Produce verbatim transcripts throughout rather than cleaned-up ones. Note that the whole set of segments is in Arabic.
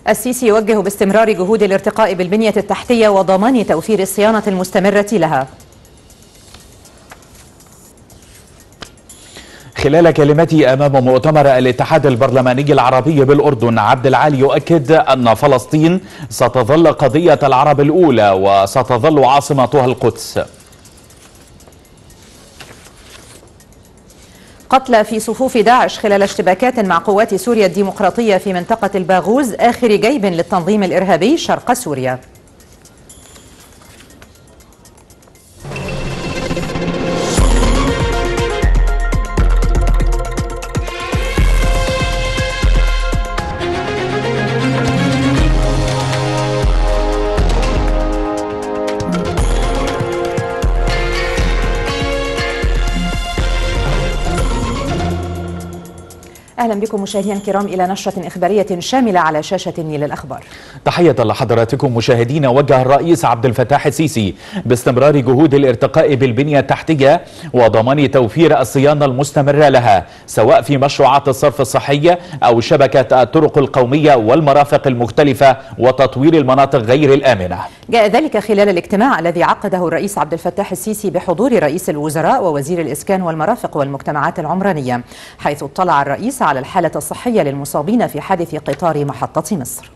السيسي يوجه باستمرار جهود الارتقاء بالبنية التحتية وضمان توفير الصيانة المستمرة لها. خلال كلمته أمام مؤتمر الاتحاد البرلماني العربي بالأردن، عبد العالي يؤكد أن فلسطين ستظل قضية العرب الأولى وستظل عاصمتها القدس. قتلى في صفوف داعش خلال اشتباكات مع قوات سوريا الديمقراطية في منطقة الباغوز، آخر جيب للتنظيم الإرهابي شرق سوريا. أهلا بكم مشاهدينا الكرام إلى نشرة إخبارية شاملة على شاشة النيل الأخبار. تحية لحضراتكم مشاهدينا. وجه الرئيس عبد الفتاح السيسي باستمرار جهود الارتقاء بالبنية التحتية وضمان توفير الصيانة المستمرة لها، سواء في مشروعات الصرف الصحي أو شبكة الطرق القومية والمرافق المختلفة وتطوير المناطق غير الآمنة. جاء ذلك خلال الاجتماع الذي عقده الرئيس عبد الفتاح السيسي بحضور رئيس الوزراء ووزير الإسكان والمرافق والمجتمعات العمرانية، حيث اطلع الرئيس على الحالة الصحية للمصابين في حادث قطار محطة مصر.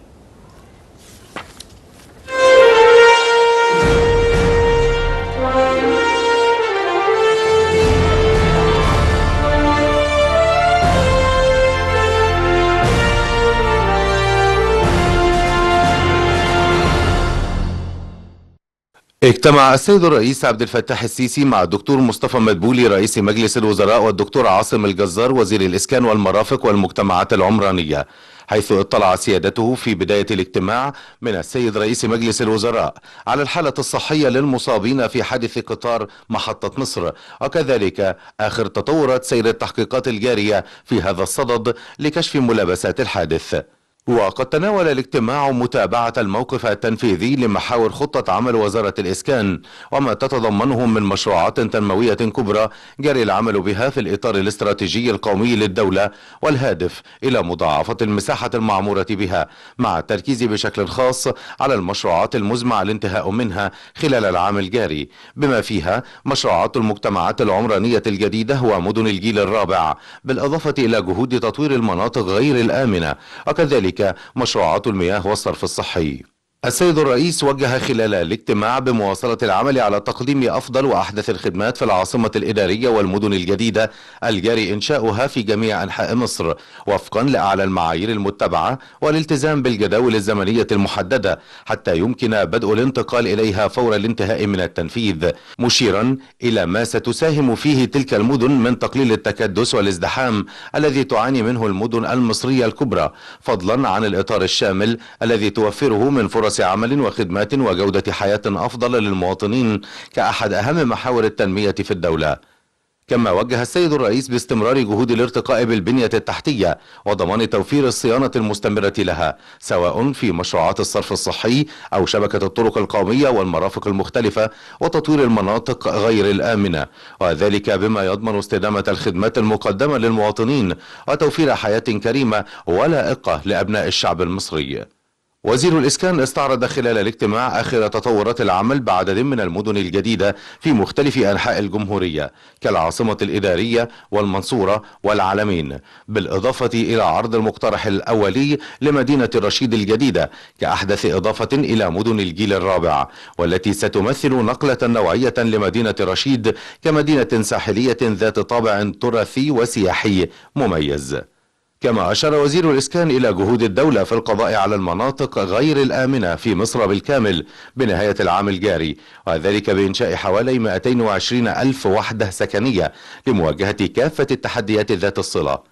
اجتمع السيد الرئيس عبد الفتاح السيسي مع الدكتور مصطفى مدبولي رئيس مجلس الوزراء والدكتور عاصم الجزار وزير الإسكان والمرافق والمجتمعات العمرانية، حيث اطلع سيادته في بداية الاجتماع من السيد رئيس مجلس الوزراء على الحالة الصحية للمصابين في حادث قطار محطة مصر، وكذلك آخر تطورات سير التحقيقات الجارية في هذا الصدد لكشف ملابسات الحادث. وقد تناول الاجتماع متابعة الموقف التنفيذي لمحاور خطة عمل وزارة الإسكان وما تتضمنه من مشروعات تنموية كبرى جاري العمل بها في الإطار الاستراتيجي القومي للدولة، والهادف إلى مضاعفة المساحة المعمورة بها، مع التركيز بشكل خاص على المشروعات المزمع الانتهاء منها خلال العام الجاري، بما فيها مشروعات المجتمعات العمرانية الجديدة ومدن الجيل الرابع، بالإضافة إلى جهود تطوير المناطق غير الآمنة، وكذلك مشروعات المياه والصرف الصحي. السيد الرئيس وجه خلال الاجتماع بمواصلة العمل على تقديم أفضل وأحدث الخدمات في العاصمة الإدارية والمدن الجديدة الجاري إنشاؤها في جميع أنحاء مصر وفقا لأعلى المعايير المتبعة والالتزام بالجداول الزمنية المحددة حتى يمكن بدء الانتقال إليها فور الانتهاء من التنفيذ، مشيرا إلى ما ستساهم فيه تلك المدن من تقليل التكدس والازدحام الذي تعاني منه المدن المصرية الكبرى، فضلا عن الإطار الشامل الذي توفره من فرص عمل وخدمات وجودة حياة أفضل للمواطنين كأحد أهم محاور التنمية في الدولة. كما وجه السيد الرئيس باستمرار جهود الارتقاء بالبنية التحتية وضمان توفير الصيانة المستمرة لها، سواء في مشروعات الصرف الصحي أو شبكة الطرق القومية والمرافق المختلفة وتطوير المناطق غير الآمنة، وذلك بما يضمن استدامة الخدمات المقدمة للمواطنين وتوفير حياة كريمة ولائقة لأبناء الشعب المصري. وزير الإسكان استعرض خلال الاجتماع آخر تطورات العمل بعدد من المدن الجديدة في مختلف أنحاء الجمهورية كالعاصمة الإدارية والمنصورة والعلمين، بالإضافة إلى عرض المقترح الأولي لمدينة الرشيد الجديدة كأحدث إضافة إلى مدن الجيل الرابع، والتي ستمثل نقلة نوعية لمدينة رشيد كمدينة ساحلية ذات طابع تراثي وسياحي مميز. كما أشار وزير الإسكان إلى جهود الدولة في القضاء على المناطق غير الآمنة في مصر بالكامل بنهاية العام الجاري، وذلك بإنشاء حوالي مئتين وعشرين ألف وحدة سكنية لمواجهة كافة التحديات ذات الصلة.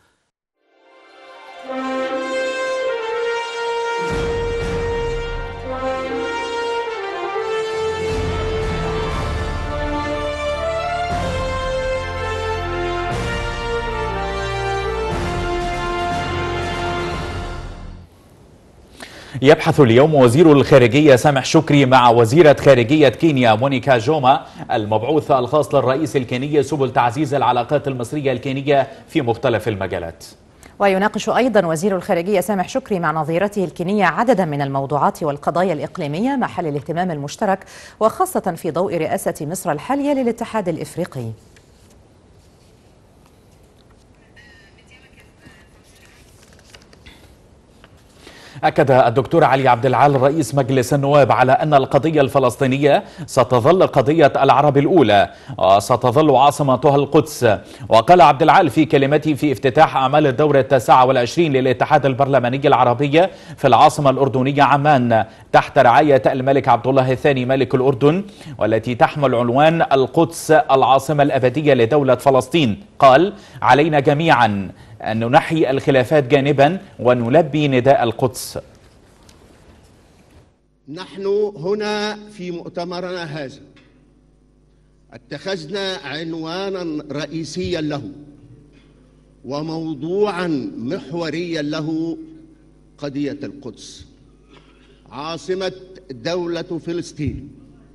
يبحث اليوم وزير الخارجية سامح شكري مع وزيرة خارجية كينيا مونيكا جوما المبعوث الخاص للرئيس الكيني سبل تعزيز العلاقات المصرية الكينية في مختلف المجالات. ويناقش أيضا وزير الخارجية سامح شكري مع نظيرته الكينية عددا من الموضوعات والقضايا الإقليمية محل الاهتمام المشترك، وخاصة في ضوء رئاسة مصر الحالية للاتحاد الإفريقي. أكد الدكتور علي عبد العال رئيس مجلس النواب على أن القضية الفلسطينية ستظل قضية العرب الأولى وستظل عاصمتها القدس. وقال عبد العال في كلمته في افتتاح أعمال الدورة التاسعة والعشرين للاتحاد البرلماني العربي في العاصمة الأردنية عمان تحت رعاية الملك عبد الله الثاني ملك الأردن، والتي تحمل عنوان القدس العاصمة الأبدية لدولة فلسطين، قال: علينا جميعا أن ننحي الخلافات جانبا ونلبي نداء القدس. نحن هنا في مؤتمرنا هذا اتخذنا عنوانا رئيسيا له وموضوعا محوريا له قضية القدس عاصمة دولة فلسطين،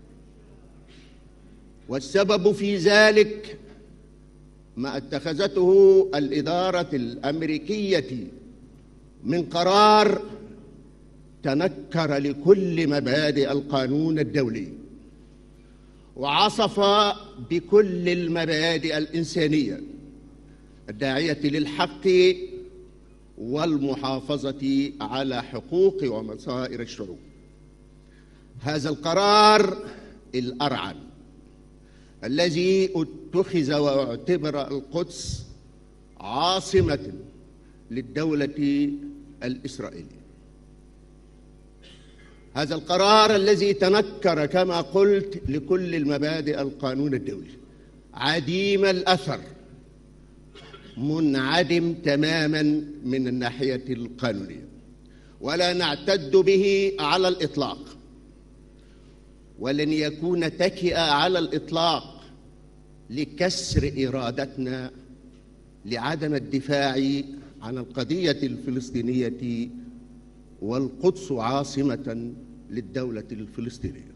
والسبب في ذلك ما اتخذته الإدارة الأمريكية من قرار تنكر لكل مبادئ القانون الدولي وعصف بكل المبادئ الإنسانية الداعية للحق والمحافظة على حقوق ومصائر الشعوب. هذا القرار الأرعن الذي اتخذ واعتبر القدس عاصمة للدولة الإسرائيلية، هذا القرار الذي تنكر كما قلت لكل المبادئ القانون الدولي، عديم الأثر، منعدم تماما من الناحية القانونية، ولا نعتد به على الإطلاق، ولن يكون تكئ على الإطلاق لكسر إرادتنا لعدم الدفاع عن القضية الفلسطينية والقدس عاصمة للدولة الفلسطينية.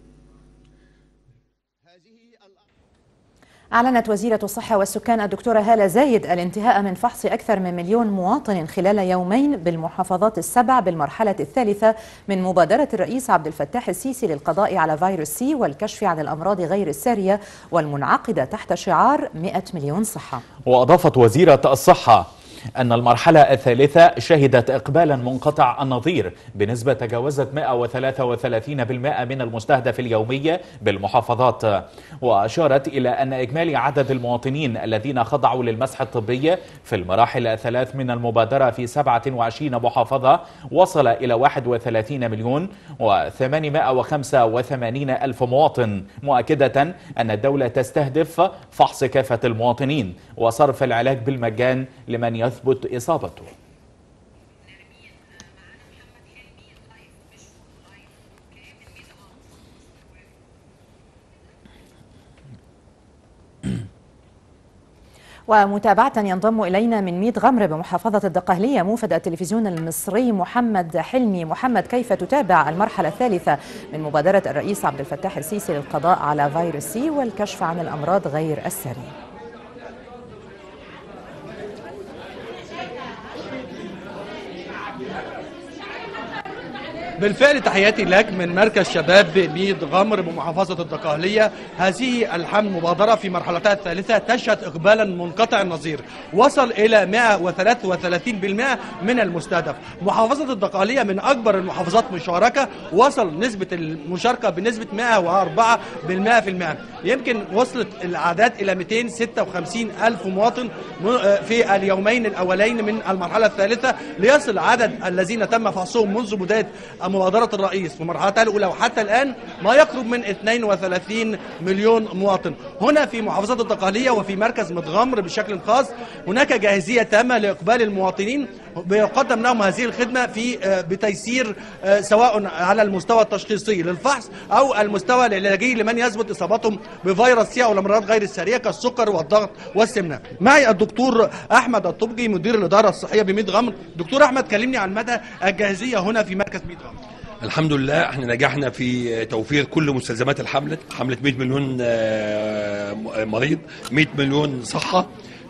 أعلنت وزيرة الصحة والسكان الدكتورة هالة زايد الانتهاء من فحص أكثر من مليون مواطن خلال يومين بالمحافظات السبع بالمرحلة الثالثة من مبادرة الرئيس عبد الفتاح السيسي للقضاء على فيروس سي والكشف عن الأمراض غير السارية، والمنعقدة تحت شعار مئة مليون صحة. وأضافت وزيرة الصحة أن المرحلة الثالثة شهدت إقبالا منقطع النظير بنسبة تجاوزت مئة وثلاثة وثلاثين بالمئة من المستهدف اليومي بالمحافظات. وأشارت إلى أن إجمالي عدد المواطنين الذين خضعوا للمسح الطبي في المراحل الثلاث من المبادرة في سبعة وعشرين محافظة وصل إلى واحد وثلاثين مليون وثمانمائة وخمسة وثمانين ألف مواطن، مؤكدة أن الدولة تستهدف فحص كافة المواطنين وصرف العلاج بالمجان لمن يثبت إصابته. ومتابعة ينضم إلينا من ميت غمر بمحافظة الدقهلية موفد التلفزيون المصري محمد حلمي. محمد، كيف تتابع المرحلة الثالثة من مبادرة الرئيس عبد الفتاح السيسي للقضاء على فيروس سي والكشف عن الأمراض غير السارية؟ بالفعل تحياتي لك من مركز شباب ميت غمر بمحافظة الدقهلية. هذه المبادرة في مرحلتها الثالثة تشهد إقبالا منقطع النظير وصل إلى مئة وثلاثة وثلاثين بالمئة من المستهدف. محافظة الدقهلية من أكبر المحافظات مشاركة، وصل نسبة المشاركة بنسبة مئة وأربعة بالمئة في المئة. يمكن وصلت الأعداد إلى مئتين وستة وخمسين ألف مواطن في اليومين الأولين من المرحلة الثالثة، ليصل عدد الذين تم فحصهم منذ بداية مبادرة الرئيس في مرحلتها الأولى وحتى الآن ما يقرب من اثنين وثلاثين مليون مواطن. هنا في محافظة الدقهلية وفي مركز ميت غمر بشكل خاص هناك جاهزية تامة لإقبال المواطنين، بيقدم لهم هذه الخدمة في بتيسير سواء على المستوى التشخيصي للفحص أو المستوى العلاجي لمن يثبت إصابتهم بفيروس سي أو الأمراض غير السارية كالسكر والضغط والسمنة. معي الدكتور أحمد الطبجي مدير الإدارة الصحية بميت غمر. دكتور أحمد، كلمني عن مدى الجاهزية هنا في مركز ميت غمر. الحمد لله احنا نجحنا في توفير كل مستلزمات الحملة، حملة مئة مليون مريض، مئة مليون صحة.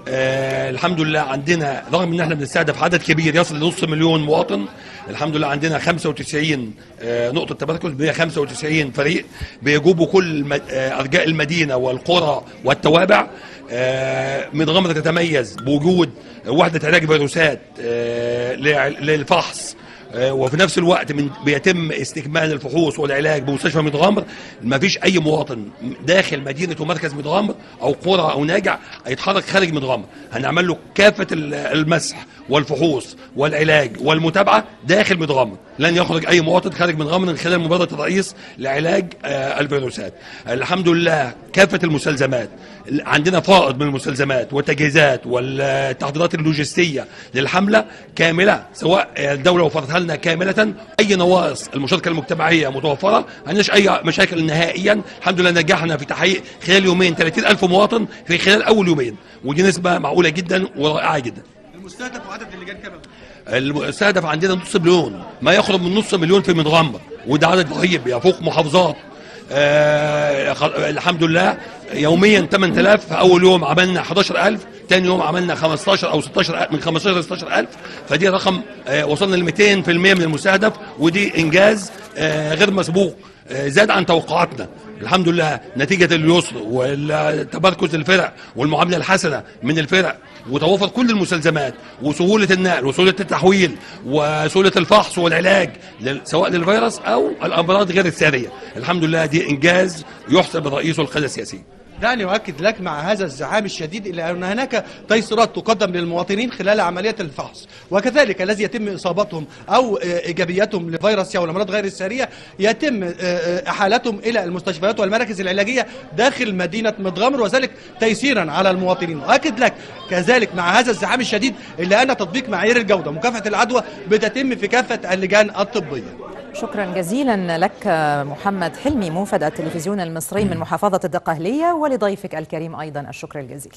آه الحمد لله عندنا رغم ان احنا بنستهدف عدد كبير يصل لنص مليون مواطن، الحمد لله عندنا خمسة وتسعين آه نقطة تمركز، مئة وخمسة وتسعين فريق بيجوبوا كل آه ارجاء المدينة والقرى والتوابع. آه متغمرة تتميز بوجود وحدة علاج فيروسات آه للفحص، وفي نفس الوقت من بيتم استكمال الفحوص والعلاج بمستشفى متغمر. ما فيش اي مواطن داخل مدينه ومركز متغمر او قرى او ناجع هيتحرك خارج متغمر. هنعمل له كافه المسح والفحوص والعلاج والمتابعه داخل متغمر، لن يخرج اي مواطن خارج متغمر من خلال مبادره الرئيس لعلاج الفيروسات. الحمد لله كافه المستلزمات عندنا، فائض من المستلزمات والتجهيزات والتحضيرات اللوجستيه للحمله كامله، سواء الدوله وفرتها لنا كامله. اي نواقص المشاركه المجتمعيه متوفره، ما عندناش اي مشاكل نهائيا. الحمد لله نجحنا في تحقيق خلال يومين ثلاثين ألف مواطن في خلال اول يومين، ودي نسبه معقوله جدا ورائعه جدا. المستهدف وعدد اللجان كام؟ المستهدف عندنا نص مليون، ما يقرب من نص مليون في متغمر، وده عدد رهيب يفوق محافظات. آه الحمد لله يوميا ثمانية آلاف، في اول يوم عملنا أحد عشر ألف، ثاني يوم عملنا خمستاشر او ستاشر، من خمستاشر ل ستاشر ألف، فدي رقم آه وصلنا ل مئتين بالمئة من المستهدف، ودي انجاز آه غير مسبوق، آه زاد عن توقعاتنا. الحمد لله نتيجة اليسر والتمركز الفرق والمعاملة الحسنة من الفرق وتوفر كل المستلزمات وسهولة النقل وسهولة التحويل وسهولة الفحص والعلاج سواء للفيروس أو الأمراض غير السارية. الحمد لله دي إنجاز يحسب الرئيس والقيادة السياسية. دعني أؤكد لك مع هذا الزحام الشديد إلا أن هناك تيسيرات تقدم للمواطنين خلال عملية الفحص، وكذلك الذي يتم إصابتهم أو إيجابيتهم لفيروس أو الأمراض غير السارية يتم إحالتهم إلى المستشفيات والمراكز العلاجية داخل مدينة متغمر، وذلك تيسيرا على المواطنين. أؤكد لك كذلك مع هذا الزحام الشديد إلا أن تطبيق معايير الجودة ومكافحة العدوى بتتم في كافة اللجان الطبية. شكرا جزيلا لك محمد حلمي موفد التلفزيون المصري من محافظة الدقهلية، ولضيفك الكريم أيضا الشكر الجزيل.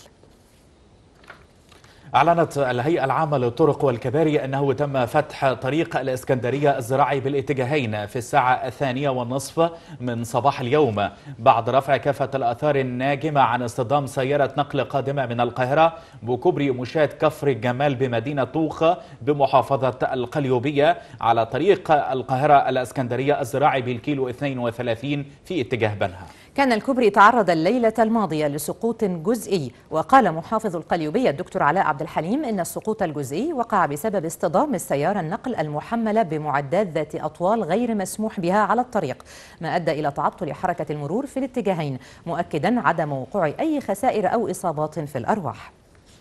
أعلنت الهيئة العامة للطرق والكباري أنه تم فتح طريق الإسكندرية الزراعي بالاتجاهين في الساعة الثانية والنصف من صباح اليوم، بعد رفع كافة الآثار الناجمة عن اصطدام سيارة نقل قادمة من القاهرة بكوبري مشاة كفر الجمال بمدينة طوخ بمحافظة القليوبية على طريق القاهرة الإسكندرية الزراعي بالكيلو اثنين وثلاثين في اتجاه بنها. كان الكوبري تعرض الليلة الماضية لسقوط جزئي، وقال محافظ القليوبية الدكتور علاء عبد الحليم إن السقوط الجزئي وقع بسبب اصطدام السيارة النقل المحملة بمعدات ذات أطوال غير مسموح بها على الطريق، ما أدى إلى تعطل حركة المرور في الاتجاهين، مؤكدا عدم وقوع أي خسائر أو إصابات في الأرواح.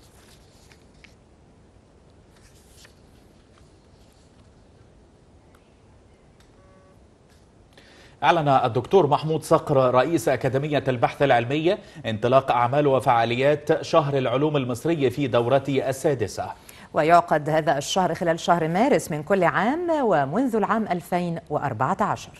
أعلن الدكتور محمود صقر رئيس أكاديمية البحث العلمي انطلاق أعمال وفعاليات شهر العلوم المصري في دورته السادسة، ويعقد هذا الشهر خلال شهر مارس من كل عام ومنذ العام ألفين وأربعة عشر.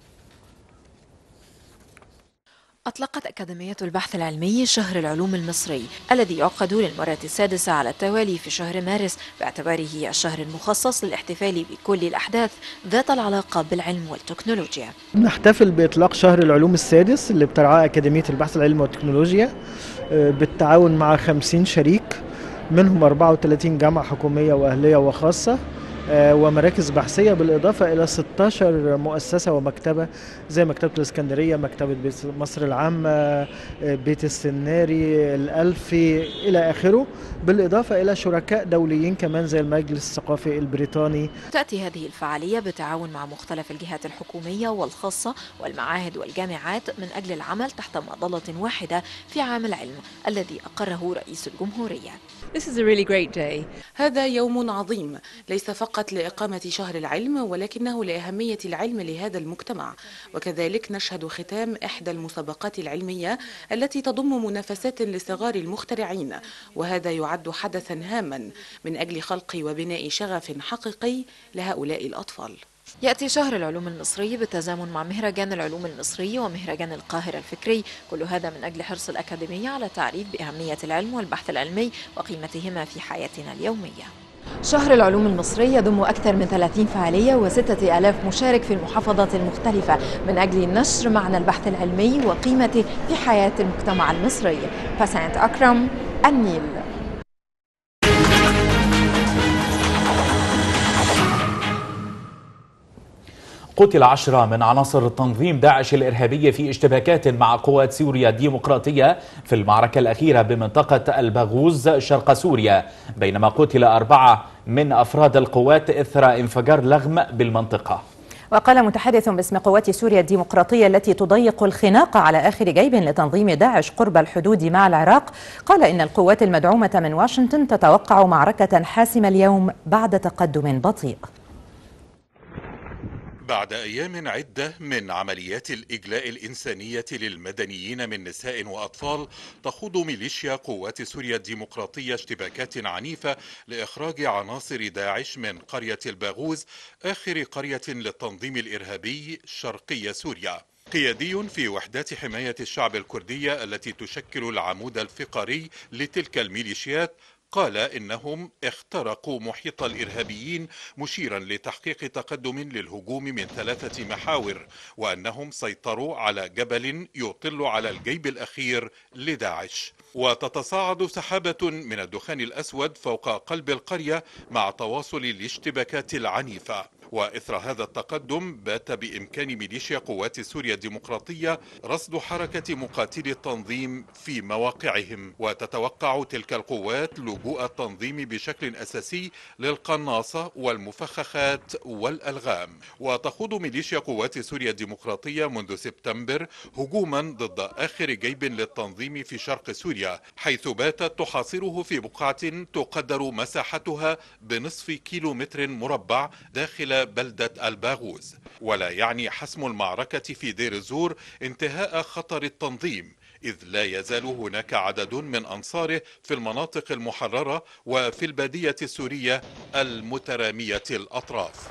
أطلقت أكاديمية البحث العلمي شهر العلوم المصري الذي يعقد للمرة السادسة على التوالي في شهر مارس، باعتباره الشهر المخصص للاحتفال بكل الأحداث ذات العلاقة بالعلم والتكنولوجيا. نحتفل بإطلاق شهر العلوم السادس اللي بترعاه أكاديمية البحث العلمي والتكنولوجيا بالتعاون مع خمسين شريك، منهم أربعة وثلاثين جامعة حكومية وأهلية وخاصة ومراكز بحثية، بالإضافة إلى ستة عشر مؤسسة ومكتبة زي مكتبة الإسكندرية، مكتبة مصر العامة، بيت السناري، الألفي إلى آخره، بالإضافة إلى شركاء دوليين كمان زي المجلس الثقافي البريطاني. تأتي هذه الفعالية بالتعاون مع مختلف الجهات الحكومية والخاصة والمعاهد والجامعات من أجل العمل تحت مظلة واحدة في عام العلم الذي أقره رئيس الجمهورية. This is a really great day. هذا يوم عظيم، ليس فقط لإقامة شهر العلم ولكنه لأهمية العلم لهذا المجتمع، وكذلك نشهد ختام إحدى المسابقات العلمية التي تضم منافسات لصغار المخترعين، وهذا يعد حدثا هاما من أجل خلق وبناء شغف حقيقي لهؤلاء الأطفال. يأتي شهر العلوم المصري بالتزامن مع مهرجان العلوم المصري ومهرجان القاهرة الفكري، كل هذا من أجل حرص الأكاديمية على التعريف بأهمية العلم والبحث العلمي وقيمتهما في حياتنا اليومية. شهر العلوم المصري يضم أكثر من ثلاثين فعالية وستة آلاف مشارك في المحافظات المختلفة من أجل نشر معنى البحث العلمي وقيمته في حياة المجتمع المصري. بسنت أكرم، النيل. قتل عشرة من عناصر تنظيم داعش الإرهابية في اشتباكات مع قوات سوريا الديمقراطية في المعركة الأخيرة بمنطقة الباغوز شرق سوريا، بينما قتل أربعة من أفراد القوات إثر انفجار لغم بالمنطقة. وقال متحدث باسم قوات سوريا الديمقراطية التي تضيق الخناق على آخر جيب لتنظيم داعش قرب الحدود مع العراق، قال إن القوات المدعومة من واشنطن تتوقع معركة حاسمة اليوم بعد تقدم بطيء. بعد أيام عدة من عمليات الإجلاء الإنسانية للمدنيين من نساء وأطفال، تخوض ميليشيا قوات سوريا الديمقراطية اشتباكات عنيفة لإخراج عناصر داعش من قرية الباغوز، آخر قرية للتنظيم الإرهابي شرقي سوريا. قيادي في وحدات حماية الشعب الكردية التي تشكل العمود الفقري لتلك الميليشيات قال إنهم اخترقوا محيط الإرهابيين، مشيرا لتحقيق تقدم للهجوم من ثلاثة محاور، وأنهم سيطروا على جبل يطل على الجيب الأخير لداعش. وتتصاعد سحابة من الدخان الأسود فوق قلب القرية مع تواصل الاشتباكات العنيفة. وإثر هذا التقدم بات بإمكان ميليشيا قوات سوريا الديمقراطية رصد حركة مقاتلي التنظيم في مواقعهم، وتتوقع تلك القوات لجوء التنظيم بشكل أساسي للقناصة والمفخخات والألغام. وتخوض ميليشيا قوات سوريا الديمقراطية منذ سبتمبر هجوما ضد آخر جيب للتنظيم في شرق سوريا، حيث باتت تحاصره في بقعة تقدر مساحتها بنصف كيلو متر مربع داخل بلدة الباغوز. ولا يعني حسم المعركة في دير الزور انتهاء خطر التنظيم، إذ لا يزال هناك عدد من أنصاره في المناطق المحررة وفي البادية السورية المترامية الأطراف.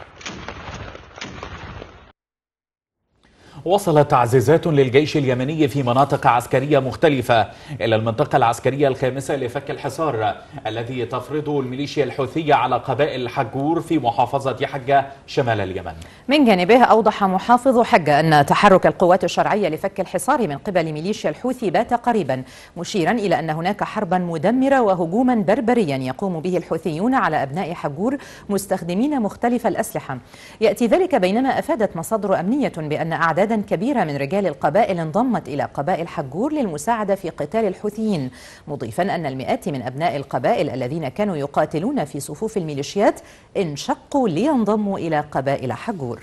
وصلت تعزيزات للجيش اليمني في مناطق عسكرية مختلفة إلى المنطقة العسكرية الخامسة لفك الحصار الذي تفرضه الميليشيا الحوثية على قبائل حجور في محافظة حجة شمال اليمن. من جانبه أوضح محافظ حجة أن تحرك القوات الشرعية لفك الحصار من قبل ميليشيا الحوثي بات قريبا، مشيرا إلى أن هناك حربا مدمرة وهجوما بربريا يقوم به الحوثيون على أبناء حجور مستخدمين مختلف الأسلحة. يأتي ذلك بينما أفادت مصادر أمنية بأن أعدادا كبيرة من رجال القبائل انضمت إلى قبائل حجور للمساعدة في قتال الحوثيين، مضيفا أن المئات من أبناء القبائل الذين كانوا يقاتلون في صفوف الميليشيات انشقوا لينضموا إلى قبائل حجور.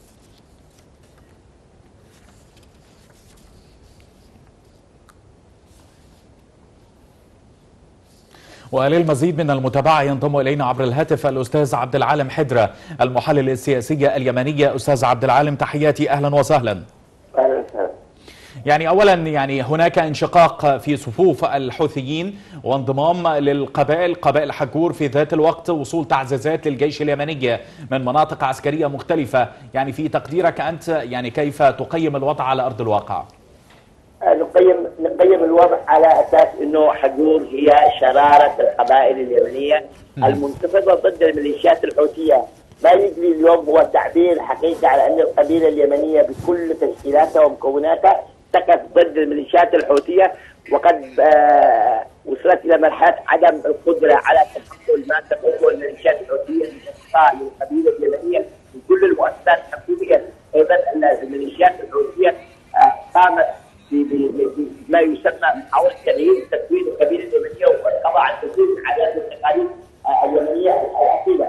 وللمزيد من المتابعة ينضم إلينا عبر الهاتف الأستاذ عبد العالم حدرة المحلل السياسي اليمني. أستاذ عبد العالم تحياتي، أهلا وسهلا. أهلا وسهلا. يعني أولا يعني هناك انشقاق في صفوف الحوثيين وانضمام للقبائل قبائل حجور، في ذات الوقت وصول تعزيزات للجيش اليمني من مناطق عسكرية مختلفة، يعني في تقديرك أنت يعني كيف تقيم الوضع على أرض الواقع؟ نقيم نقيم الوضع على اساس انه حجور هي شراره القبائل اليمنيه المنتفضه ضد الميليشيات الحوثيه. ما يجري اليوم هو تعبير حقيقي على ان القبيله اليمنيه بكل تشكيلاتها ومكوناتها تقف ضد الميليشيات الحوثيه، وقد آه وصلت الى مرحله عدم القدره على تحمل ما تقوم الميليشيات الحوثيه من اخطاء للقبيله اليمنيه من كل المؤسسات الحكوميه. ايضا الميليشيات الحوثيه آه قامت بما يسمى محاولة تغيير تكوين القبيلة اليمنية والقضاء على كثير من العادات والتقاليد اليمنية الأصيلة.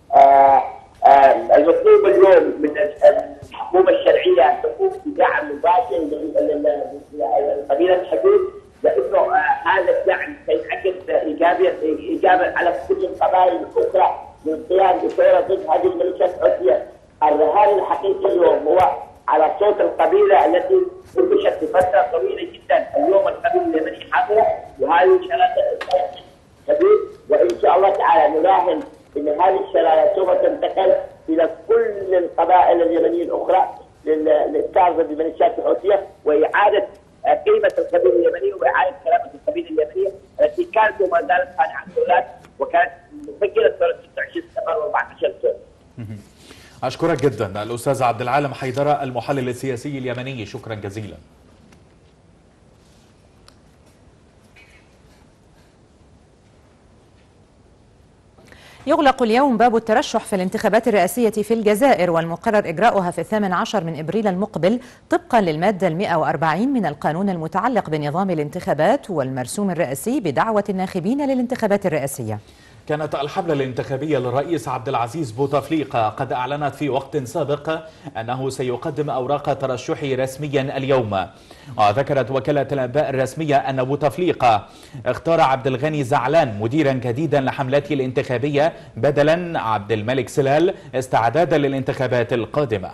المطلوب اليوم من الحكومة الشرعية أن تقوم بدعم مباشر لقبيلة حجور، لأنه هذا الدعم سينعكس إيجابيا إيجابا على كل القبائل الأخرى للقيام بثورة ضد هذه الميليشيات الحوثية. الرهان الحقيقي اليوم هو على صوت القبيلة التي انتشرت في فترة طويلة جدا. اليوم القبيلة اليمنية حاضرة وهذه الشرارة كبير، وإن شاء الله تعالى نراهن أن هذه الشرارة سوف تنتقل إلى كل القبائل اليمنية الأخرى للتعرض بالميليشيات الحوثية وإعادة قيمة القبيلة اليمنية وإعادة كرامة القبيلة اليمنية التي كانت وما زالت خانعة عن الدولات وكانت مفكرة ثورة ستة وعشرين سبتمبر وأربعة عشر سنة. أشكرك جدا الأستاذ عبد العالم حيدرة المحلل السياسي اليمني، شكرا جزيلا. يغلق اليوم باب الترشح في الانتخابات الرئاسية في الجزائر، والمقرر إجراؤها في الثامن عشر من إبريل المقبل طبقا للمادة المئة وأربعين من القانون المتعلق بنظام الانتخابات والمرسوم الرئاسي بدعوة الناخبين للانتخابات الرئاسية. كانت الحملة الانتخابية للرئيس عبد العزيز بوتفليقة قد أعلنت في وقت سابق أنه سيقدم أوراق ترشحه رسميا اليوم. وذكرت وكالة الأنباء الرسمية أن بوتفليقة اختار عبد الغني زعلان مديرا جديدا لحملته الانتخابية بدلا عبد الملك سلال استعدادا للانتخابات القادمة.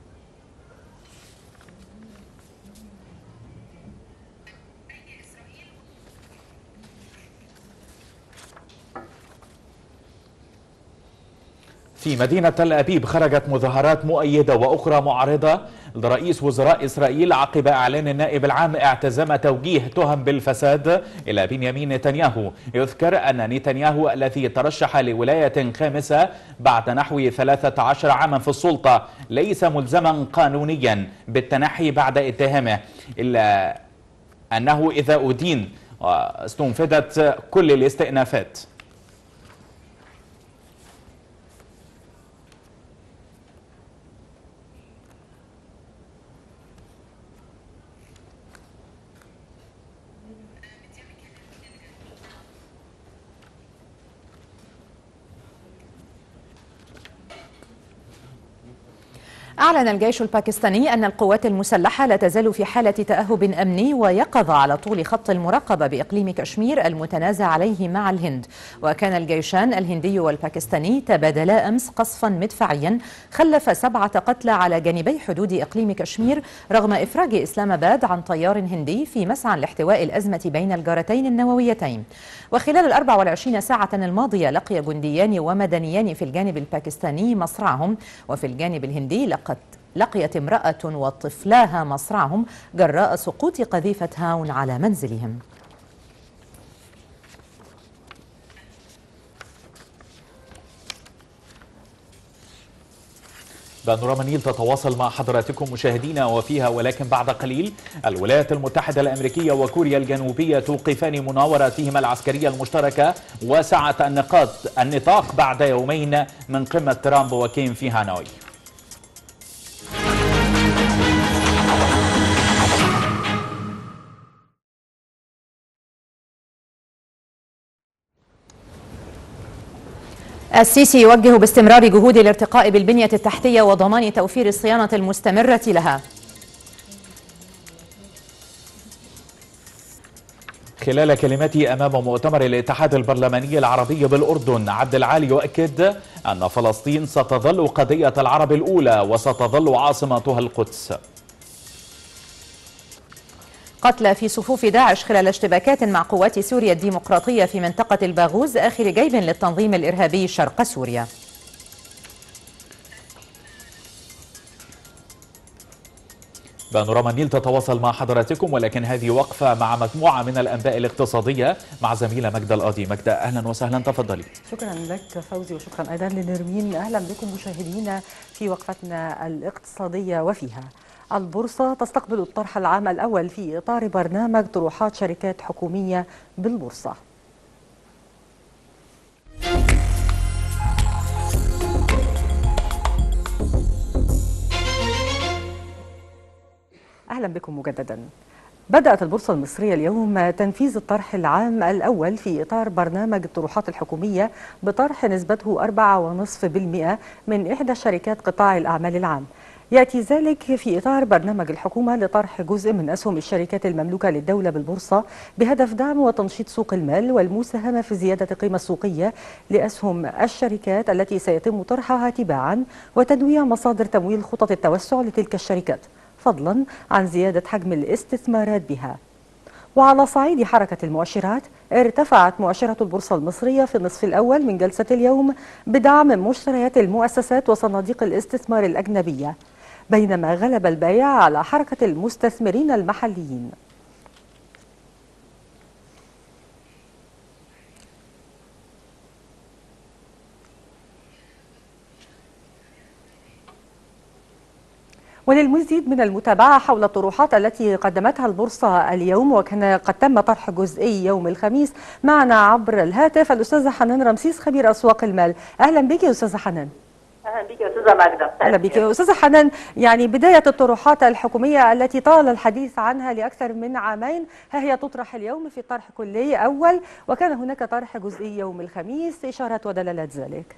في مدينة تل أبيب خرجت مظاهرات مؤيدة وأخرى معارضة لرئيس وزراء إسرائيل عقب إعلان النائب العام اعتزام توجيه تهم بالفساد إلى بنيامين نتنياهو. يذكر أن نتنياهو الذي ترشح لولاية خامسة بعد نحو ثلاثة عشر عاما في السلطة ليس ملزما قانونيا بالتنحي بعد اتهامه، إلا أنه إذا أدين استنفذت كل الاستئنافات. أعلن الجيش الباكستاني أن القوات المسلحة لا تزال في حالة تأهب أمني ويقظة على طول خط المراقبة بإقليم كشمير المتنازع عليه مع الهند. وكان الجيشان الهندي والباكستاني تبادلا أمس قصفا مدفعيا خلف سبعة قتلى على جانبي حدود إقليم كشمير رغم إفراج إسلام آباد عن طيار هندي في مسعى لاحتواء الأزمة بين الجارتين النوويتين. وخلال الأربع والعشرين ساعة الماضية لقي جنديان ومدنيان في الجانب الباكستاني مصرعهم، وفي الجانب الهندي لقد لقيت امرأة وطفلاها مصرعهم جراء سقوط قذيفة هاون على منزلهم. بانوراما النيل تتواصل مع حضراتكم مشاهدينا وفيها، ولكن بعد قليل الولايات المتحدة الأمريكية وكوريا الجنوبية توقفان مناوراتهما العسكرية المشتركة وسعة النقاط النطاق بعد يومين من قمة ترامب وكيم في هانوي. السيسي يوجه باستمرار جهود الارتقاء بالبنية التحتية وضمان توفير الصيانة المستمرة لها. خلال كلمته أمام مؤتمر الاتحاد البرلماني العربي بالأردن، عبد العالي يؤكد أن فلسطين ستظل قضية العرب الأولى وستظل عاصمتها القدس. قتلى في صفوف داعش خلال اشتباكات مع قوات سوريا الديمقراطية في منطقة الباغوز آخر جيب للتنظيم الإرهابي شرق سوريا. بانوراما النيل تتواصل مع حضراتكم، ولكن هذه وقفة مع مجموعة من الأنباء الاقتصادية مع زميلة مجدة القاضي. مجدة أهلا وسهلا، تفضلي. شكرا لك فوزي، وشكرا أيضا لنرمين. أهلا بكم مشاهدينا في وقفتنا الاقتصادية، وفيها البورصة تستقبل الطرح العام الأول في إطار برنامج طروحات شركات حكومية بالبورصة. أهلا بكم مجددا. بدأت البورصة المصرية اليوم تنفيذ الطرح العام الأول في إطار برنامج الطروحات الحكومية بطرح نسبته أربعة فاصلة خمسة بالمئة من إحدى شركات قطاع الأعمال العام. يأتي ذلك في إطار برنامج الحكومة لطرح جزء من أسهم الشركات المملوكة للدولة بالبورصة بهدف دعم وتنشيط سوق المال والمساهمة في زيادة القيمة السوقية لأسهم الشركات التي سيتم طرحها تباعا، وتنويع مصادر تمويل خطط التوسع لتلك الشركات، فضلا عن زيادة حجم الاستثمارات بها. وعلى صعيد حركة المؤشرات، ارتفعت مؤشرات البورصة المصرية في النصف الأول من جلسة اليوم بدعم مشتريات المؤسسات وصناديق الاستثمار الأجنبية، بينما غلب البيع على حركة المستثمرين المحليين. وللمزيد من المتابعة حول الطروحات التي قدمتها البورصة اليوم، وكان قد تم طرح جزئي يوم الخميس، معنا عبر الهاتف الأستاذة حنان رمسيس خبير أسواق المال. أهلا بك يا أستاذة حنان. أهلا بك يا أستاذة ماجدة. أهلا بك يا أستاذة حنان. يعني بداية الطروحات الحكومية التي طال الحديث عنها لأكثر من عامين ها هي تطرح اليوم في طرح كلي أول، وكان هناك طرح جزئي يوم الخميس، إشارات ودلالات ذلك.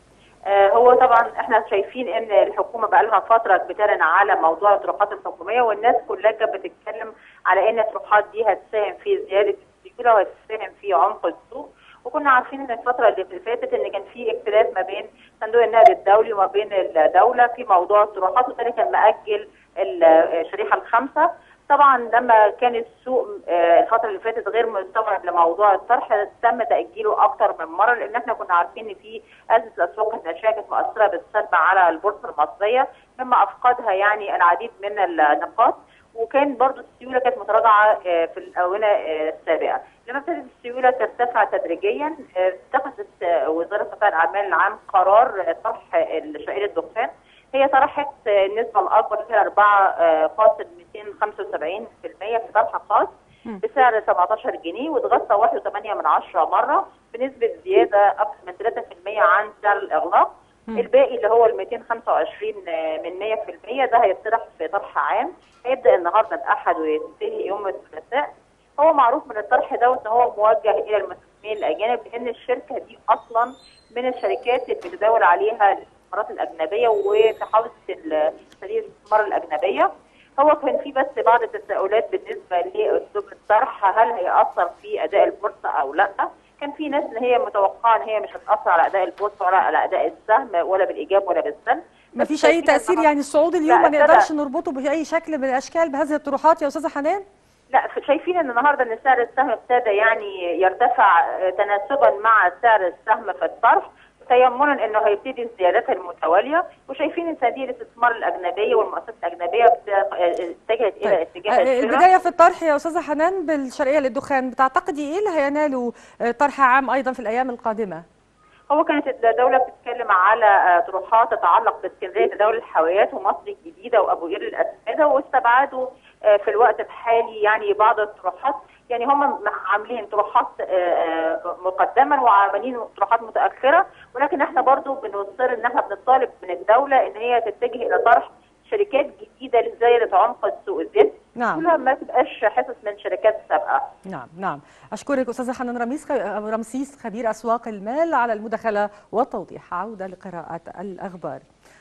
هو طبعا احنا شايفين ان الحكومه بقى لها فتره بتعلن على موضوع الطروحات الحكوميه، والناس كلها كانت بتتكلم على ان الطروحات دي هتساهم في زياده السيوله وهتساهم في عمق السوق، وكنا عارفين ان الفتره اللي فاتت ان كان في اختلاف ما بين صندوق النقد الدولي وما بين الدوله في موضوع الطروحات، وبالتالي كان مأجل الشريحه الخامسه. طبعا لما كان السوق الفتره اللي فاتت غير مستوعب لموضوع الطرح، تم تاجيله اكثر من مره، لان احنا كنا عارفين ان في ازمه الاسواق الناشئه كانت مؤثره بالسلب على البورصه المصريه، مما افقدها يعني العديد من النقاط، وكان برضو السيوله كانت متراجعه في الاونه السابقه. لما ابتدت السيوله ترتفع تدريجيا، اتخذت وزاره قطاع الاعمال العام قرار طرح شائعه الدخان. هي طرحت النسبه الاكبر فيها أربعة فاصل مئتين وخمسة وسبعين بالمئة في طرح خاص بسعر سبعتاشر جنيه، واتغطى واحد فاصلة ثمانية من عشرة مره بنسبه زياده اكثر من ثلاثة بالمئة عن سعر الاغلاق. م. الباقي اللي هو ال مئتين وخمسة وعشرين من مئة بالمئة ده هيطرح في طرح عام، هيبدا النهارده الاحد وينتهي يوم الثلاثاء. هو معروف من الطرح ده ان هو موجه الى المستثمرين الاجانب، لان الشركه دي اصلا من الشركات اللي بتداول عليها الاستثمارات الاجنبيه وفي حوزه صناديق الاستثمار الاجنبيه. هو كان في بس بعض التساؤلات بالنسبه لاسلوب الطرح، هل هيأثر في اداء البورصه او لا؟ كان في ناس ان هي متوقعه ان هي مش هتأثر على اداء البورصه ولا على اداء السهم ولا بالايجاب ولا بالسلب. ما فيش اي تأثير يعني الصعود اليوم ما نقدرش نربطه باي شكل من الاشكال بهذه الطروحات يا استاذه حنان؟ لا، شايفين ان النهارده ان سعر السهم ابتدى يعني يرتفع تناسبا مع سعر السهم في الطرح، تيمنا انه هيبتدي الزيادات المتواليه، وشايفين ان صناديق الاستثمار الاجنبيه والمؤسسات الاجنبيه اتجهت الى طيب. اتجاه الشراء. البدايه في الطرح يا استاذه حنان بالشرقيه للدخان، بتعتقدي ايه اللي هينالوا طرح عام ايضا في الايام القادمه؟ هو كانت الدوله بتتكلم على طروحات تتعلق باسكندريه تداول الحاويات ومصر الجديده وابو قير الاسمده، واستبعدوا في الوقت الحالي يعني بعض الطروحات، يعني هم عاملين طروحات مقدما وعاملين طروحات متاخره، ولكن احنا برضو بنصر ان احنا بنطالب من الدوله ان هي تتجه الى طرح شركات جديده لزياده عمق السوق الزيت. نعم. كلها ما تبقاش حصص من شركات سابقه. نعم نعم. اشكرك استاذه حنان رميس رمسيس خبير اسواق المال على المداخله والتوضيح. عوده لقراءه الاخبار.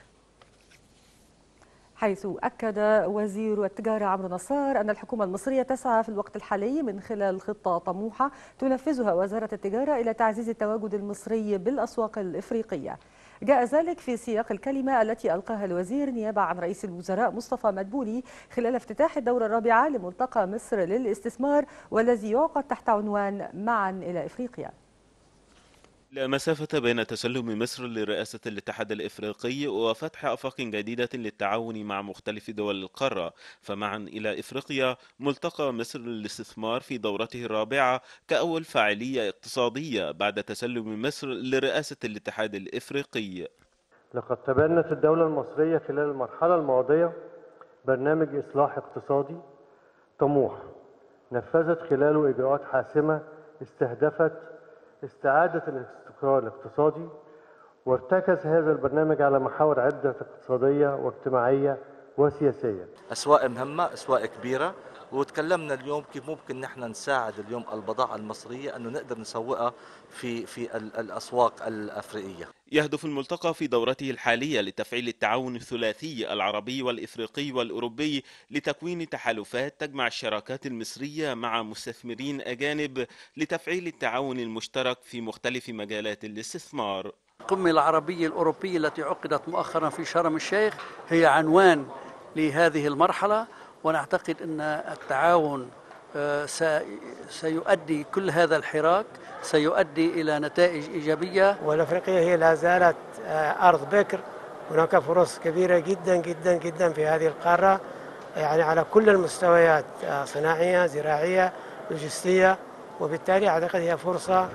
حيث أكد وزير التجارة عمرو نصار أن الحكومة المصرية تسعى في الوقت الحالي من خلال خطة طموحة تنفذها وزارة التجارة إلى تعزيز التواجد المصري بالأسواق الإفريقية. جاء ذلك في سياق الكلمة التي ألقاها الوزير نيابة عن رئيس الوزراء مصطفى مدبولي خلال افتتاح الدورة الرابعة لملتقى مصر للاستثمار، والذي يعقد تحت عنوان معا إلى إفريقيا. لا مسافة بين تسلم مصر لرئاسة الاتحاد الإفريقي وفتح آفاق جديدة للتعاون مع مختلف دول القارة، فمعا إلى إفريقيا ملتقى مصر للاستثمار في دورته الرابعة كأول فاعلية اقتصادية بعد تسلم مصر لرئاسة الاتحاد الإفريقي. لقد تبنت الدولة المصرية خلال المرحلة الماضية برنامج إصلاح اقتصادي طموح نفذت خلاله إجراءات حاسمة استهدفت استعادة الاستقرار الاقتصادي، وارتكز هذا البرنامج على محاور عدة اقتصادية واجتماعية وسياسية. أسواق مهمة، أسواق كبيرة، وتكلمنا اليوم كيف ممكن نحن نساعد اليوم البضائع المصرية أنه نقدر نسوقها في في الأسواق الأفريقية. يهدف الملتقى في دورته الحالية لتفعيل التعاون الثلاثي العربي والإفريقي والأوروبي لتكوين تحالفات تجمع الشراكات المصرية مع مستثمرين أجانب لتفعيل التعاون المشترك في مختلف مجالات الاستثمار. القمة العربية الأوروبية التي عقدت مؤخرا في شرم الشيخ هي عنوان لهذه المرحلة، ونعتقد أن التعاون سيؤدي كل هذا الحراك سيؤدي إلى نتائج إيجابية. والأفريقية هي لا زالت أرض بكر، هناك فرص كبيرة جدا جدا جدا في هذه القارة، يعني على كل المستويات، صناعية زراعية لوجستية، وبالتالي أعتقد هي فرصة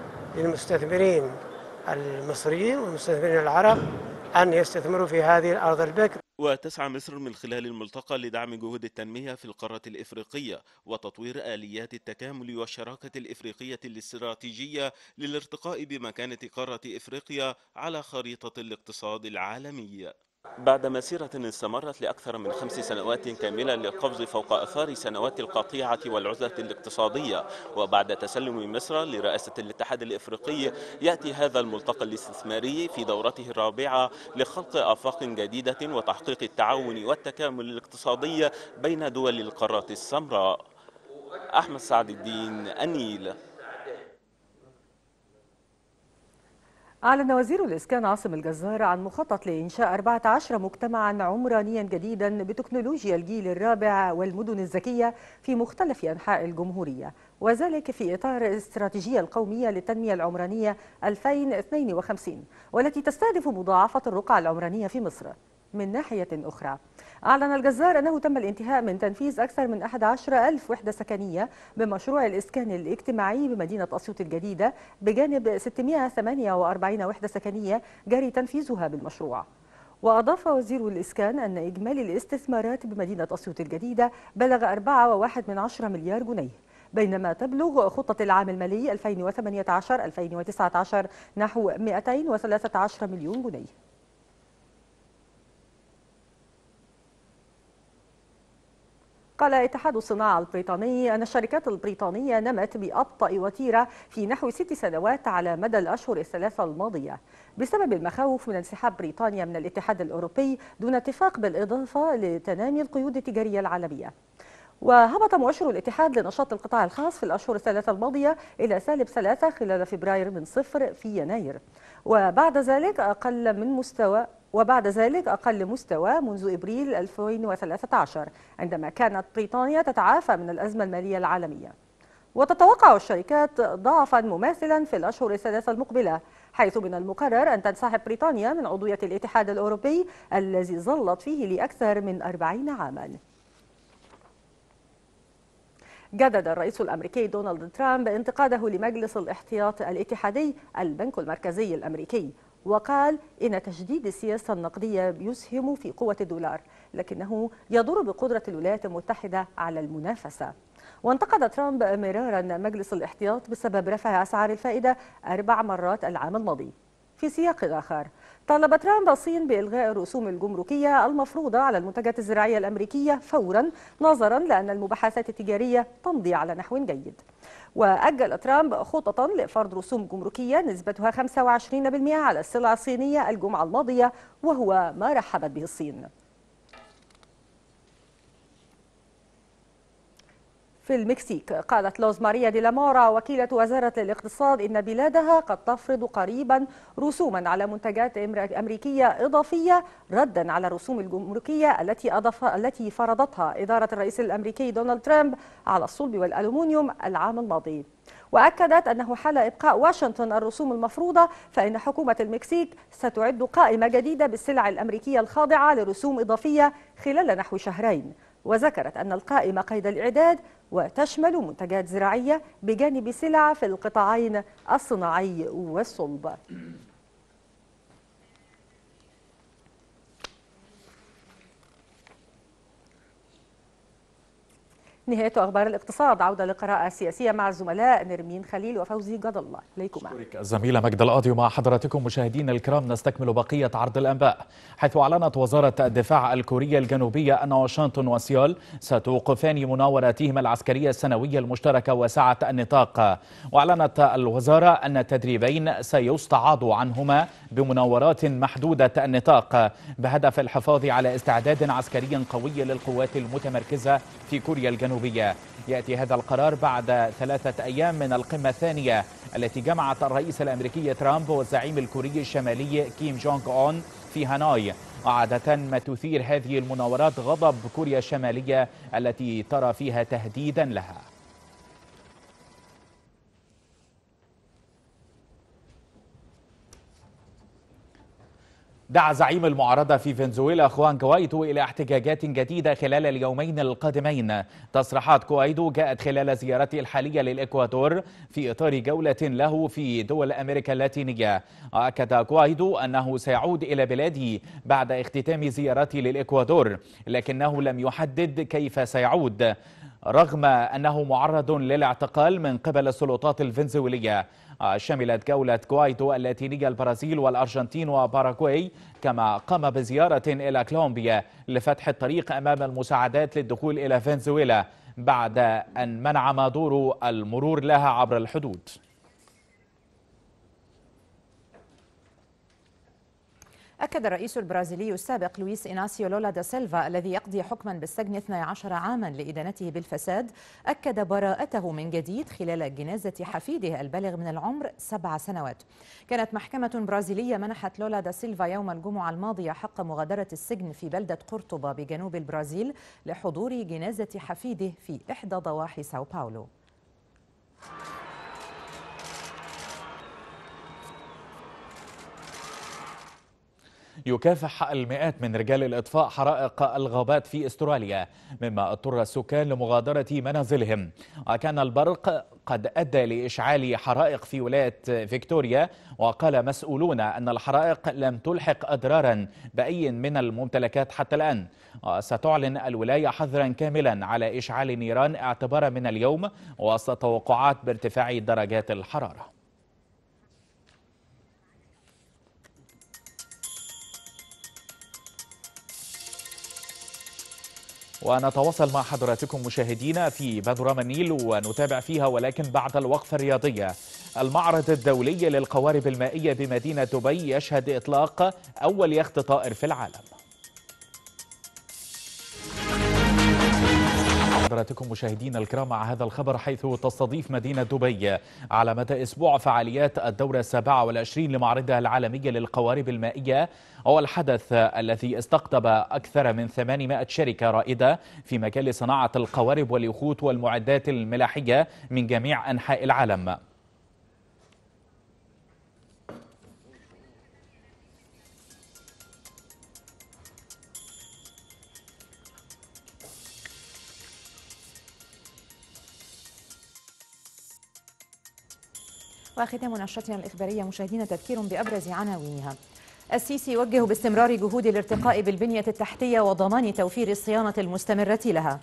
للمستثمرين المصريين والمستثمرين العرب أن يستثمروا في هذه الأرض البكر. وتسعى مصر من خلال الملتقى لدعم جهود التنمية في القارة الإفريقية وتطوير آليات التكامل والشراكة الإفريقية الاستراتيجية للارتقاء بمكانة قارة إفريقيا على خريطة الاقتصاد العالمي. بعد مسيرة استمرت لأكثر من خمس سنوات كاملة للقفز فوق أثار سنوات القطيعة والعزلة الاقتصادية، وبعد تسلم مصر لرئاسة الاتحاد الإفريقي، يأتي هذا الملتقى الاستثماري في دورته الرابعة لخلق آفاق جديدة وتحقيق التعاون والتكامل الاقتصادي بين دول القارة السمراء. أحمد سعد الدين، النيل. أعلن وزير الإسكان عاصم الجزار عن مخطط لإنشاء أربعة عشر مجتمعا عمرانيا جديدا بتكنولوجيا الجيل الرابع والمدن الذكية في مختلف أنحاء الجمهورية، وذلك في إطار الاستراتيجية القومية للتنمية العمرانية ألفين واثنين وخمسين، والتي تستهدف مضاعفة الرقعة العمرانية في مصر. من ناحية أخرى، أعلن الجزار أنه تم الانتهاء من تنفيذ أكثر من أحد عشر ألف وحدة سكنية بمشروع الإسكان الاجتماعي بمدينة أسيوط الجديدة، بجانب ستمائة وثمانية وأربعين وحدة سكنية جاري تنفيذها بالمشروع. وأضاف وزير الإسكان أن إجمالي الاستثمارات بمدينة أسيوط الجديدة بلغ أربعة فاصلة واحد من عشرة مليار جنيه، بينما تبلغ خطة العام المالي ألفين وثمانية عشر ألفين وتسعة عشر نحو مئتين وثلاثة عشر مليون جنيه. قال اتحاد الصناعة البريطاني أن الشركات البريطانية نمت بأبطأ وتيرة في نحو ست سنوات على مدى الأشهر الثلاثة الماضية بسبب المخاوف من انسحاب بريطانيا من الاتحاد الأوروبي دون اتفاق، بالإضافة لتنامي القيود التجارية العالمية. وهبط مؤشر الاتحاد لنشاط القطاع الخاص في الأشهر الثلاثة الماضية إلى سالب ثلاثة خلال فبراير من صفر في يناير، وبعد ذلك أقل من مستوى وبعد ذلك أقل مستوى منذ إبريل ألفين وثلاثة عشر عندما كانت بريطانيا تتعافى من الأزمة المالية العالمية. وتتوقع الشركات ضعفا مماثلا في الأشهر الثلاثة المقبلة، حيث من المقرر أن تنسحب بريطانيا من عضوية الاتحاد الأوروبي الذي ظلت فيه لأكثر من أربعين عاما. جدد الرئيس الأمريكي دونالد ترامب انتقاده لمجلس الاحتياط الاتحادي البنك المركزي الأمريكي، وقال إن تجديد السياسة النقدية يسهم في قوة الدولار، لكنه يضر بقدرة الولايات المتحدة على المنافسة. وانتقد ترامب مرارا مجلس الاحتياط بسبب رفع أسعار الفائدة أربع مرات العام الماضي. في سياق آخر، طالب ترامب الصين بإلغاء الرسوم الجمركية المفروضة على المنتجات الزراعية الأمريكية فورا، نظرا لأن المباحثات التجارية تمضي على نحو جيد. وأجل ترامب خططا لفرض رسوم جمركية نسبتها خمسة وعشرين بالمئة على السلع الصينية الجمعة الماضية، وهو ما رحبت به الصين. في المكسيك، قالت لوز ماريا دي لامورا وكيلة وزارة الاقتصاد إن بلادها قد تفرض قريبا رسوما على منتجات أمريكية إضافية ردا على الرسوم الجمركية التي أضاف التي فرضتها إدارة الرئيس الأمريكي دونالد ترامب على الصلب والألومنيوم العام الماضي. وأكدت أنه حال إبقاء واشنطن الرسوم المفروضة فإن حكومة المكسيك ستعد قائمة جديدة بالسلع الأمريكية الخاضعة لرسوم إضافية خلال نحو شهرين. وذكرت أن القائمة قيد الإعداد وتشمل منتجات زراعية بجانب سلع في القطاعين الصناعي والصلب. نهاية أخبار الاقتصاد. عودة للقراءة السياسية مع الزملاء نرمين خليل وفوزي جد الله. إليكم. الزميلة مجد القاضي مع حضراتكم مشاهدينا الكرام. نستكمل بقية عرض الأنباء، حيث أعلنت وزارة الدفاع الكورية الجنوبية أن واشنطن وسيول ستوقفان مناوراتهما العسكرية السنوية المشتركة واسعة النطاق. وأعلنت الوزارة أن التدريبين سيستعاض عنهما بمناورات محدودة النطاق بهدف الحفاظ على استعداد عسكري قوي للقوات المتمركزة في كوريا الجنوبية. يأتي هذا القرار بعد ثلاثة أيام من القمة الثانية التي جمعت الرئيس الأمريكي ترامب والزعيم الكوري الشمالي كيم جونغ أون في هانوي. وعادة ما تثير هذه المناورات غضب كوريا الشمالية التي ترى فيها تهديدا لها. دعا زعيم المعارضة في فنزويلا خوان كوايدو إلى احتجاجات جديدة خلال اليومين القادمين. تصريحات كوايدو جاءت خلال زيارته الحالية للإكوادور في إطار جولة له في دول أمريكا اللاتينية. أكد كوايدو أنه سيعود إلى بلاده بعد اختتام زيارته للإكوادور، لكنه لم يحدد كيف سيعود رغم أنه معرض للاعتقال من قبل السلطات الفنزويلية. شملت جولة كوايدو اللاتينية البرازيل والأرجنتين وباراغواي، كما قام بزيارة إلى كولومبيا لفتح الطريق أمام المساعدات للدخول إلى فنزويلا بعد أن منع مادورو المرور لها عبر الحدود. أكد الرئيس البرازيلي السابق لويس إناسيو لولا دا سيلفا الذي يقضي حكما بالسجن اثني عشر عاما لإدانته بالفساد، أكد براءته من جديد خلال جنازة حفيده البالغ من العمر سبع سنوات. كانت محكمة برازيلية منحت لولا دا سيلفا يوم الجمعة الماضية حق مغادرة السجن في بلدة قرطبة بجنوب البرازيل لحضور جنازة حفيده في إحدى ضواحي ساو باولو. يكافح المئات من رجال الإطفاء حرائق الغابات في استراليا، مما اضطر السكان لمغادرة منازلهم. وكان البرق قد أدى لإشعال حرائق في ولاية فيكتوريا، وقال مسؤولون أن الحرائق لم تلحق أضرارا بأي من الممتلكات حتى الآن. ستعلن الولاية حظرا كاملا على إشعال النيران اعتبارا من اليوم وسط توقعات بارتفاع درجات الحرارة. ونتواصل مع حضراتكم مشاهدينا في بانوراما النيل ونتابع فيها، ولكن بعد الوقفة الرياضية. المعرض الدولي للقوارب المائية بمدينة دبي يشهد إطلاق أول يخت طائر في العالم. حضراتكم مشاهدينا الكرام مع هذا الخبر، حيث تستضيف مدينة دبي على مدى أسبوع فعاليات الدورة السابعة والعشرين لمعرضها العالمي للقوارب المائية، هو الحدث الذي استقطب أكثر من ثمانمائة شركة رائدة في مجال صناعة القوارب واليخوت والمعدات الملاحية من جميع أنحاء العالم. وختام نشرتنا الإخبارية مشاهدينا تذكير بأبرز عناوينها. السيسي يوجه باستمرار جهود الارتقاء بالبنية التحتية وضمان توفير الصيانة المستمرة لها.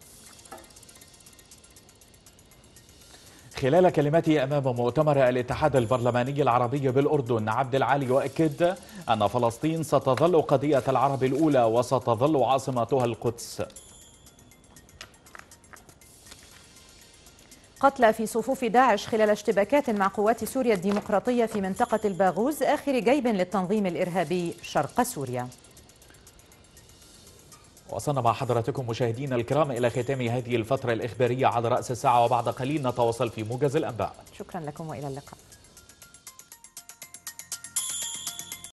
خلال كلمته أمام مؤتمر الاتحاد البرلماني العربي بالأردن، عبد العالي يؤكد أن فلسطين ستظل قضية العرب الأولى وستظل عاصمتها القدس. قتلى في صفوف داعش خلال اشتباكات مع قوات سوريا الديمقراطية في منطقة الباغوز، آخر جيب للتنظيم الإرهابي شرق سوريا. وصلنا مع حضراتكم مشاهدينا الكرام إلى ختام هذه الفترة الإخبارية على رأس الساعة، وبعد قليل نتواصل في موجز الأنباء. شكرا لكم وإلى اللقاء.